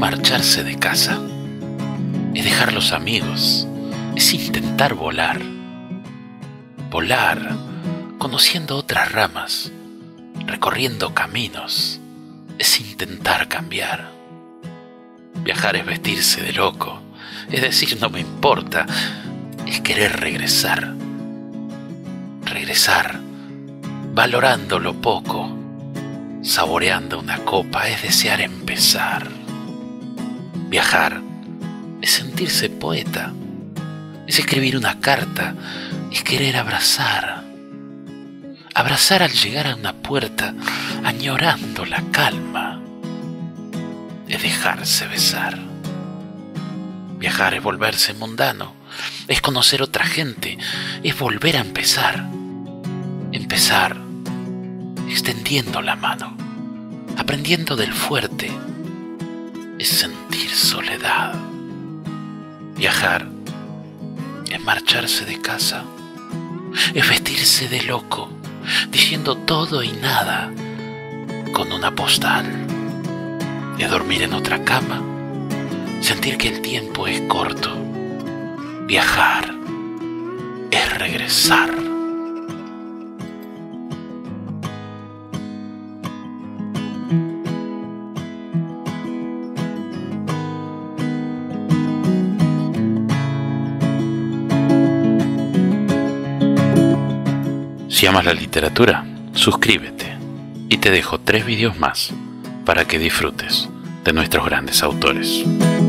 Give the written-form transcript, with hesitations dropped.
marcharse de casa, es dejar los amigos, es intentar volar. Volar, conociendo otras ramas, recorriendo caminos, es intentar cambiar. Viajar es vestirse de loco, es decir, no me importa, es querer regresar. Regresar, valorando lo poco, saboreando una copa, es desear empezar. Viajar es sentirse poeta, es escribir una carta, es querer abrazar. Abrazar al llegar a una puerta, añorando la calma, es dejarse besar. Viajar es volverse mundano, es conocer otra gente, es volver a empezar. Empezar extendiendo la mano, aprendiendo del fuerte, es sentir soledad. Viajar es marcharse de casa, es vestirse de loco, diciendo todo y nada con una postal. Es dormir en otra cama, sentir que el tiempo es corto. Viajar es regresar. Si amas la literatura, suscríbete y te dejo 3 vídeos más para que disfrutes de nuestros grandes autores.